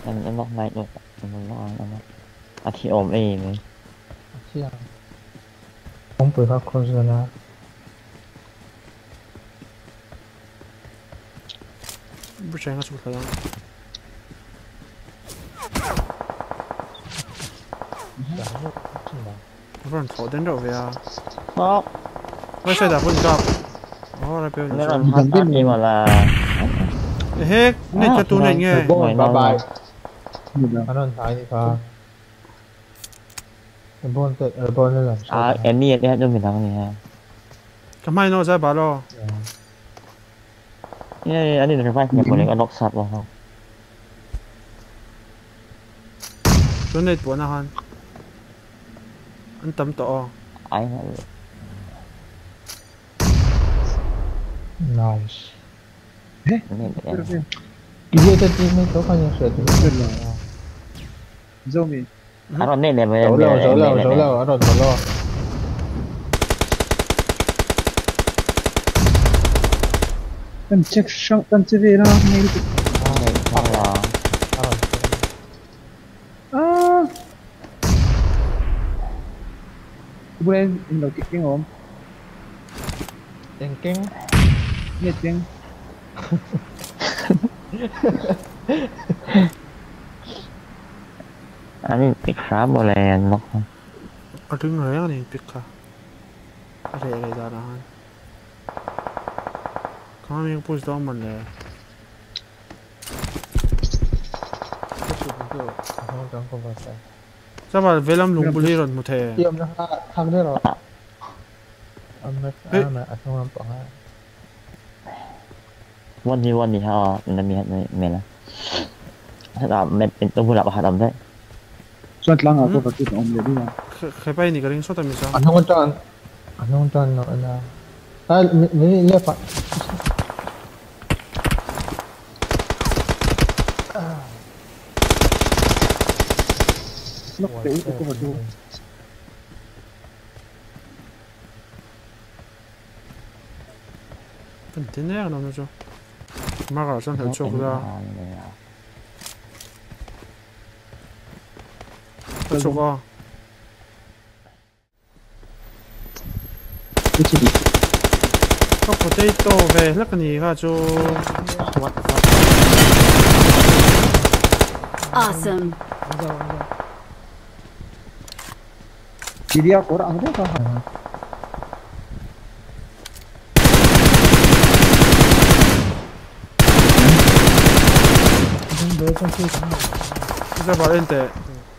nó nóc này được nó thì ôm êm ấy không phải học khó rồi na 不是应该出来了。不然头顶着位啊。 đó 我睡在不知道。哦，那边 nó 你 làm 说。 thật ác đi mà là 嘿，那个多人耶。 bye bye anh thấy đi pha bon nó làm sao em đi hết cho mình thằng này ha 咁咪我再把咯。 anh đi được phải nhập một cái nóc sắt vào không 准你搬啊han。anh tắm tọ. ấy nice này cái gì cái team itu kan yang sudah terus zombie anh còn nên này với Solo, ada solo. kan check sang kan cevera mail là boleh ini kicking om Thinking meeting anh bị khá bộ là nó Ở đứng rồi này biết cả. Ở đây là ra han. Có mình push down mình nè. không có bao giờ Sao mà về làm lùng bùi rồi một thể. tiêm nó thằng đấy rồi anh mà không làm bỏ วันนี้ฮะมันมีอะไรนะถ้าเราเป็นตัวผู้หลักหัดทำได้ suat lang ako kapit om le dia Khai bay ni galing so ta misa. anong tan no na ni lepa nok te ko ba do Cái tên này nó cho. Mà cả sang theo chốc ra. Chốc à. Có potato về lắc cái gì ra cho. Awesome. dia ko ang ko ha Ra bảo lên tệ.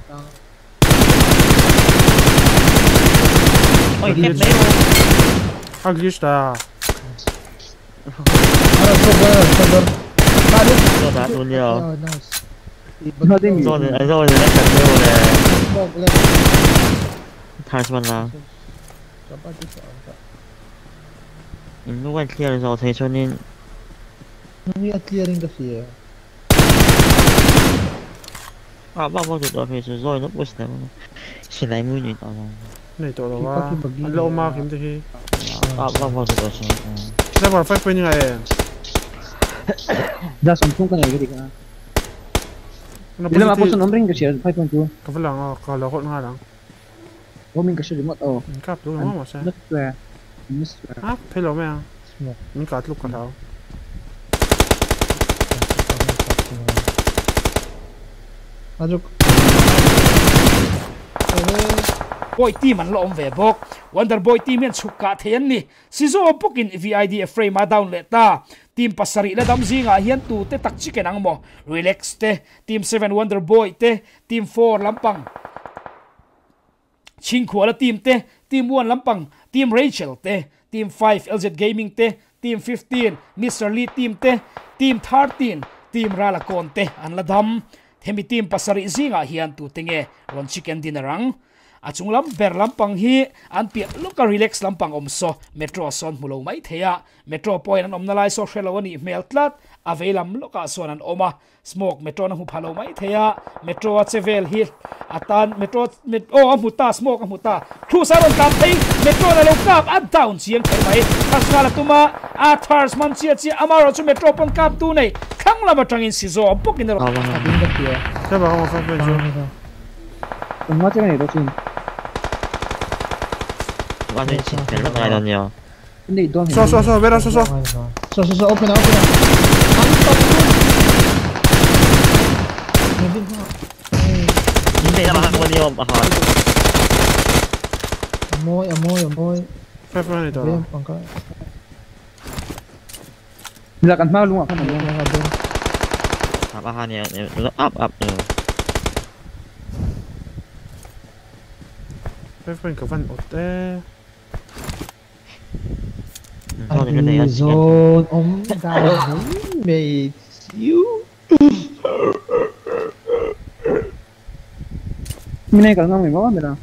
ôi chết mấy À glitch ta. rồi đã luôn nhiều nothing rồi lấy cần nhiều này thay cho mình là lúc anh clear rồi thấy cho nên Ini clearing kasi bao giờ phải rồi nó bớt này chỉ lấy mũi nhỉ tao Này tổ đâu à. Anh lâu mà kiếm được khi. bao giờ sẽ Ra bảo phải như này. da samsung kan lagi dikah Nó bila aku sun omring kasi 5.2 Cái phần lăng có là hỗn nga lăng. omring kasi remote oh Cáp luôn mà sao. not where miss À, phải lo mẹ. Mình cắt lúc cả tháo. Masuk Boy team an lom ve bok Wonder Boy team en chuka thian ni sizo pokin VID frame ma down le ta team pasari la dam zinga hian tu te tak chicken ang mo relax te team 7 Wonder Boy te team 4 lampang chingkhwala team te team 1 lampang team Rachel te team 5 LZ Gaming te team 15 Mr. Lee team te team 13 team Ralakon te an la dam themi team pasari zinga hian tu tenge ron chicken dinnerang achung lam ber lampang hi an pi luka relax lampang omso metro son mulo mai theya metro point an omnalai so shelawani meltlat avelam loka son an oma smoke metro na hu phalo mai theya metro chevel hi atan metro amuta smoke amuta khusaron kam thei metro na lokap an down chiang thei mai khasala tuma athars man chi amaro chu metro pon kap tu nei khangla batangin sizo pokin ro Cái bảo không phải bên chỗ. Còn ngó cái này đâu xin. Qua đây chỉ phải lúc này là nhiều. Cái này đâu. So, vera so. So, open. Hindi na makakuha niyo bahat. Amoy. Phép này đó. Là cần mau luôn à, không phải luôn. Bahan niya, up. Phép bên có văn ột thế. Zone ống đào mày xíu. Mình này cần ngon mình có mình nào.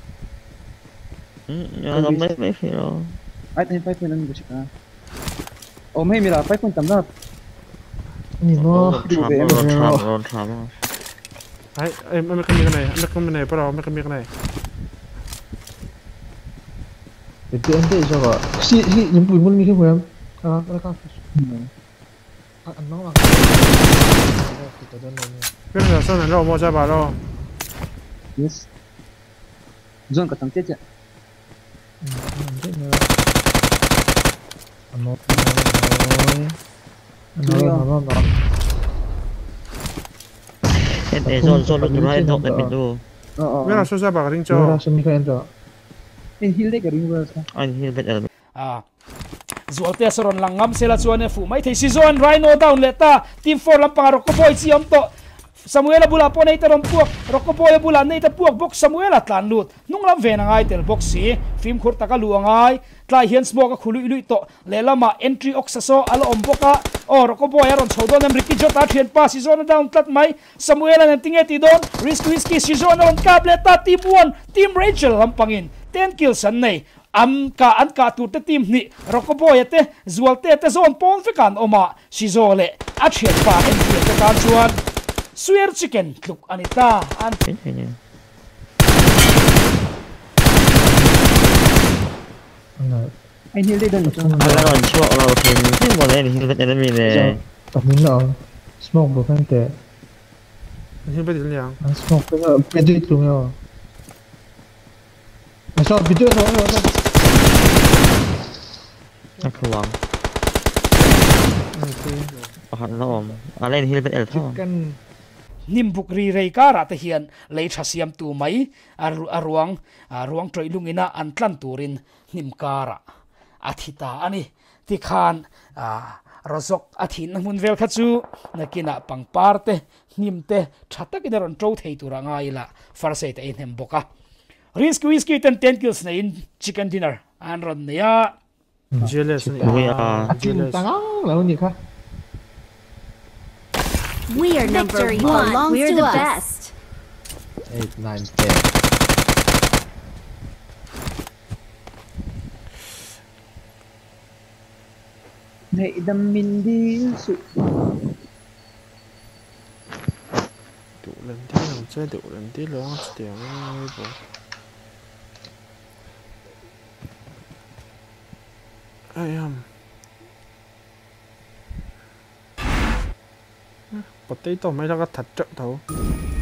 Nó mấy phía đó. Ai thấy phải nên được chứ. Ôm hay mình là phải phân tầm đó. Nhìn nó Ron. Đấy, em cái miếng này, em cái miếng này, bắt đầu em cái miếng này. để tiện thế cho vợ si những bụi môn mi cái em các ăn nó Cái này là sao này đâu mua ra bà đâu. Yes. Zone cả thằng chết chứ. nó Để Zone lúc đó em học để mình đu. Cái nào sao ra bà cái cho cho. ra xem cái em cho Anh heal đấy cái ring vừa. Anh hiểu biết à zualte saron langam sela chuan fu mai thei season rhino down leta team 4 lampang ro ko boy chiam to Samuel bula po nei tarom puak ro ko boy bula nei ta puak box Samuel atlan lut nung lam ve na ngai tel box si film khur taka luangai tlai hian smoke a khului lui to lelama entry oxaso alo omboka o ro ko boy aron chodon em riki jota thian pa season down tlat mai Samuel an tinge ti don risk whiskey season on kableta team 1 team Rachel lampangin 10 kills an nei an ka tu te team ni rokoboy te zualte te zone pon fikan oma sizole a thian pa en te kan chuan swear chicken tluk anita an Anh heal đấy đâu nhỉ? Ron chuộcเราถึงที่หมดเลยที่เป็นenemy เลย tập mình nào smoke bộ phận tệ Hiện bây giờ liền. smoke cái bên dưới luôn nhau mà sao bên dưới thôi นั่นคือวางอาหารละอมอะไรที่เป็นท่อกัน nimbuk ri rei kara te hian lei thasiam tu mai ruang troi lungina an tlan turin nim kara athita ani ti khan rozok athin mun vel khachu nakina pangpar te nimte thata kidaron tro thei tura ngai la farse te in hem boka risk whiskey 10 kills na in chicken dinner an ron ya Jealous. Jealous. Tangang lawan ni ka. We are number one. We're the best. 8, 9, 10. Này đâm mình đi sự. Đủ lần tí nào chơi đủ lần tí nữa tiếng bố. Ai potato mấy nó có thật trận thấu.